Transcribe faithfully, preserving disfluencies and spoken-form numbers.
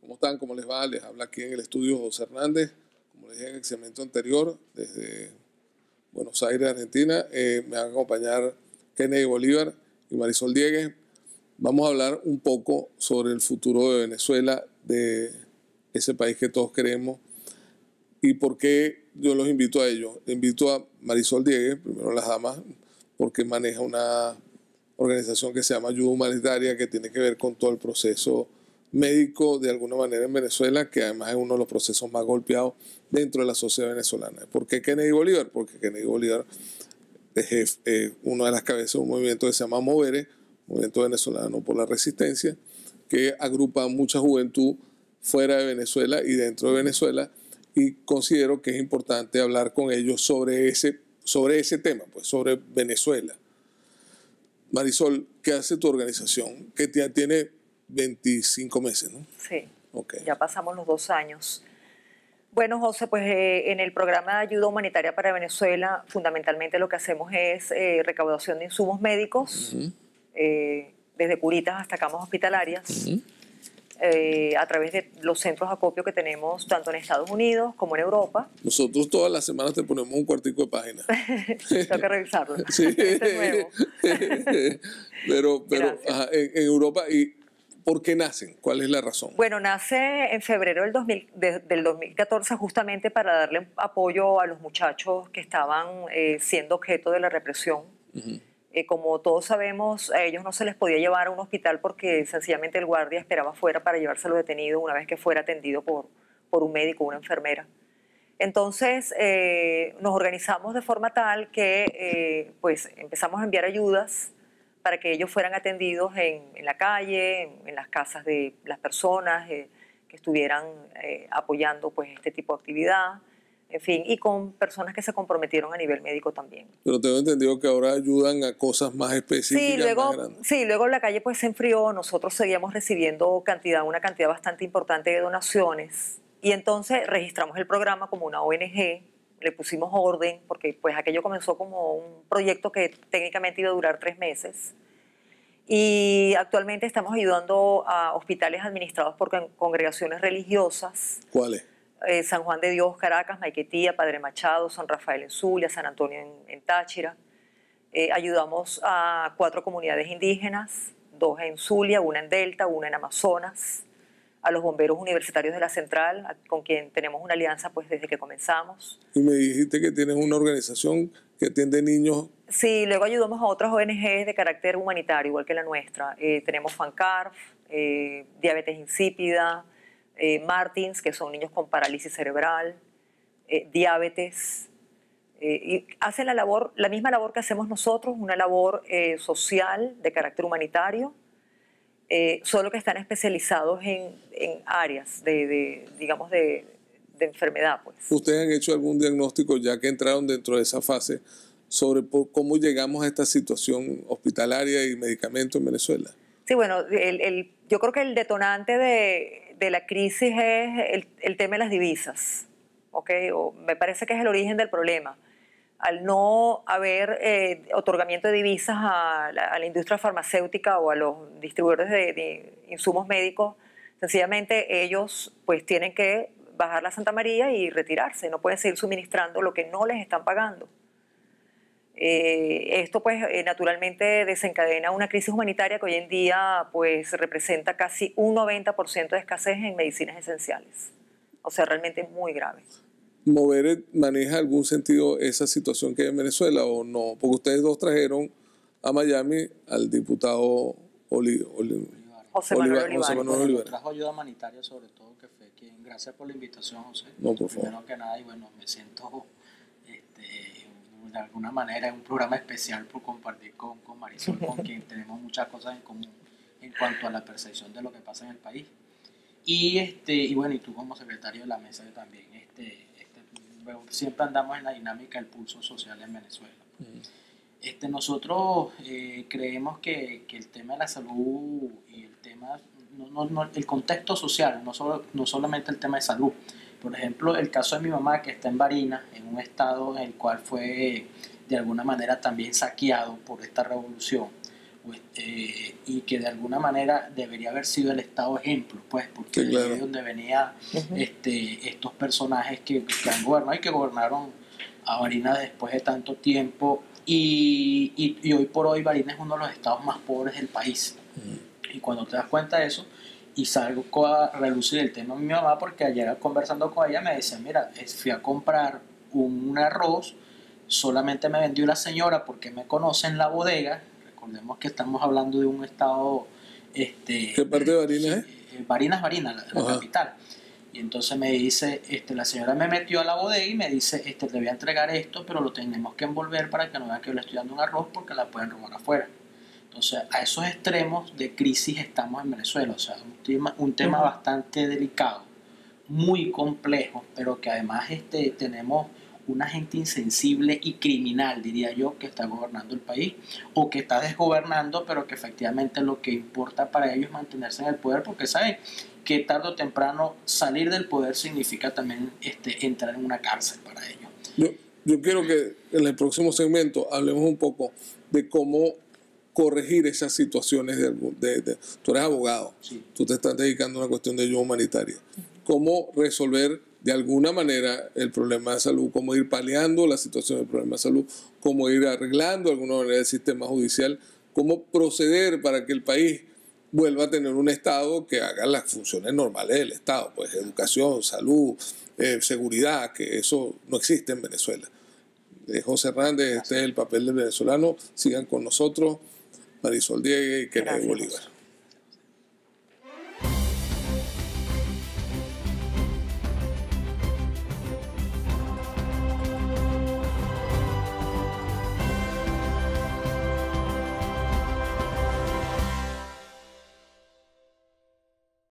¿Cómo están? ¿Cómo les va? Les habla aquí en el estudio José Hernández, como les dije en el segmento anterior, desde Buenos Aires, Argentina. Eh, me van a acompañar Kennedy Bolívar y Marisol Diegues. Vamos a hablar un poco sobre el futuro de Venezuela, de ese país que todos queremos, y por qué yo los invito a ellos. Invito a Marisol Diegues, primero las damas, porque maneja una organización que se llama Ayuda Humanitaria, que tiene que ver con todo el proceso médico de alguna manera en Venezuela, que además es uno de los procesos más golpeados dentro de la sociedad venezolana. ¿Por qué Kennedy Bolívar? Porque Kennedy Bolívar es eh, una de las cabezas de un movimiento que se llama Movere, Movimiento Venezolano por la Resistencia, que agrupa mucha juventud fuera de Venezuela y dentro de Venezuela, y considero que es importante hablar con ellos sobre ese, sobre ese tema, pues sobre Venezuela. Marisol, ¿qué hace tu organización? Que tiene veinticinco meses, ¿no? Sí, okay. Ya pasamos los dos años. Bueno, José, pues eh, en el programa de ayuda humanitaria para Venezuela, fundamentalmente lo que hacemos es eh, recaudación de insumos médicos, uh-huh. eh, desde curitas hasta camas hospitalarias, uh-huh. eh, a través de los centros de acopio que tenemos tanto en Estados Unidos como en Europa. Nosotros todas las semanas te ponemos un cuartico de página. Tengo que revisarlo. Sí. Este es nuevo. pero pero ajá, en, en Europa, ¿y por qué nacen? ¿Cuál es la razón? Bueno, nace en febrero del, dos mil, de, del dos mil catorce justamente para darle apoyo a los muchachos que estaban eh, siendo objeto de la represión. Uh-huh. Eh, como todos sabemos, a ellos no se les podía llevar a un hospital porque sencillamente el guardia esperaba afuera para llevárselo detenido una vez que fuera atendido por, por un médico o una enfermera. Entonces eh, nos organizamos de forma tal que eh, pues empezamos a enviar ayudas para que ellos fueran atendidos en, en la calle, en, en las casas de las personas eh, que estuvieran eh, apoyando pues este tipo de actividad, en fin, y con personas que se comprometieron a nivel médico también. Pero tengo entendido que ahora ayudan a cosas más específicas, sí, luego, más grandes. Sí, luego la calle pues se enfrió, nosotros seguíamos recibiendo cantidad, una cantidad bastante importante de donaciones, y entonces registramos el programa como una O N G, le pusimos orden, porque pues aquello comenzó como un proyecto que técnicamente iba a durar tres meses. Y actualmente estamos ayudando a hospitales administrados por con congregaciones religiosas. ¿Cuáles? Eh, San Juan de Dios, Caracas, Maiquetía, Padre Machado, San Rafael en Zulia, San Antonio en, en Táchira. Eh, ayudamos a cuatro comunidades indígenas, dos en Zulia, una en Delta, una en Amazonas. A los bomberos universitarios de la Central, con quien tenemos una alianza pues desde que comenzamos. Y me dijiste que tienes una organización que atiende niños. Sí, luego ayudamos a otras O N Ges de carácter humanitario, igual que la nuestra. Eh, tenemos FANCARF, eh, Diabetes Insípida, eh, Martins, que son niños con parálisis cerebral, eh, diabetes. Eh, y hacen la labor, la misma labor que hacemos nosotros, una labor eh, social de carácter humanitario. Eh, solo que están especializados en, en áreas de, de digamos, de, de enfermedad. Pues. ¿Ustedes han hecho algún diagnóstico, ya que entraron dentro de esa fase, sobre por cómo llegamos a esta situación hospitalaria y medicamentos en Venezuela? Sí, bueno, el, el, yo creo que el detonante de, de la crisis es el, el tema de las divisas, ¿okay? O me parece que es el origen del problema. Al no haber eh, otorgamiento de divisas a la, a la industria farmacéutica o a los distribuidores de, de insumos médicos, sencillamente ellos pues tienen que bajar la Santa María y retirarse, no pueden seguir suministrando lo que no les están pagando. Eh, esto pues eh, naturalmente desencadena una crisis humanitaria que hoy en día pues representa casi un noventa por ciento de escasez en medicinas esenciales, o sea, realmente muy grave. ¿Movere maneja algún sentido esa situación que hay en Venezuela o no? Porque ustedes dos trajeron a Miami al diputado Oli, Oli, José Manuel Olivares. José Manuel Olivares. Trajo ayuda humanitaria sobre todo, que fue quien, gracias por la invitación, José. No, por favor. Primero que nada, y bueno, me siento este, de alguna manera en un programa especial por compartir con, con Marisol, con quien tenemos muchas cosas en común en cuanto a la percepción de lo que pasa en el país. Y, este, y bueno, y tú como secretario de la mesa también, este, siempre andamos en la dinámica del pulso social en Venezuela. Uh-huh. Este, nosotros eh, creemos que, que el tema de la salud y el tema, no, no, no, el contexto social, no, solo, no solamente el tema de salud. Por ejemplo, el caso de mi mamá que está en Barinas, en un estado en el cual fue de alguna manera también saqueado por esta revolución, pues, eh, y que de alguna manera debería haber sido el Estado ejemplo, pues, porque sí, claro. de ahí es donde venían uh-huh. este, estos personajes que, que han gobernado y que gobernaron a Barinas después de tanto tiempo, y, y, y hoy por hoy Barinas es uno de los estados más pobres del país. Uh-huh. Y cuando te das cuenta de eso, y salgo a relucir el tema de mi mamá, porque ayer conversando con ella me decía, mira, fui a comprar un arroz, solamente me vendió la señora porque me conoce en la bodega. Recordemos que estamos hablando de un estado... Este, ¿Qué parte de Barinas es? Eh, Barinas, Barinas, la, la capital. Y entonces me dice, este, la señora me metió a la bodega y me dice, este, te voy a entregar esto, pero lo tenemos que envolver para que no vean que yo le estoy dando un arroz porque la pueden robar afuera. Entonces, a esos extremos de crisis estamos en Venezuela. O sea, un tema, un tema uh-huh. bastante delicado, muy complejo, pero que además este, tenemos una gente insensible y criminal, diría yo, que está gobernando el país, o que está desgobernando, pero que efectivamente lo que importa para ellos es mantenerse en el poder, porque saben que tarde o temprano salir del poder significa también este, entrar en una cárcel para ellos. Yo, yo quiero que en el próximo segmento hablemos un poco de cómo corregir esas situaciones. De, de, de, tú eres abogado, sí. Tú te estás dedicando a una cuestión de ayuda humanitaria. Cómo resolver de alguna manera el problema de salud, cómo ir paliando la situación del problema de salud, cómo ir arreglando de alguna manera el sistema judicial, cómo proceder para que el país vuelva a tener un Estado que haga las funciones normales del Estado, pues educación, salud, eh, seguridad, que eso no existe en Venezuela. Eh, José Hernández, este es el papel del venezolano. Sigan con nosotros. Marisol Diegues y Kennedy Bolívar.